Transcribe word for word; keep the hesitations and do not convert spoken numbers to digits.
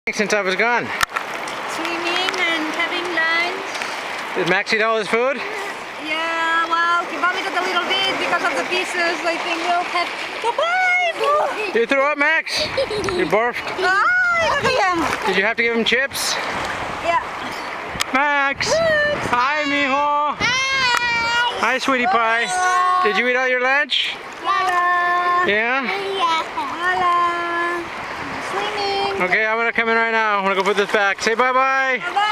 Since I was gone. Swimming and having lunch. Did Max eat all his food? Yeah, well, he vomited a little bit because of the pieces. I think we'll have to buy. You threw up, Max? You barfed? Ah, look at him. Did you have to give him chips? Yeah. Max! Max. Hi, mijo! Hi! Hi, sweetie pie. Did you eat all your lunch? Hola. Yeah? Hola. Swimming. Okay, I'm gonna come in right now. I'm gonna go put this back. Say bye-bye. Bye-bye.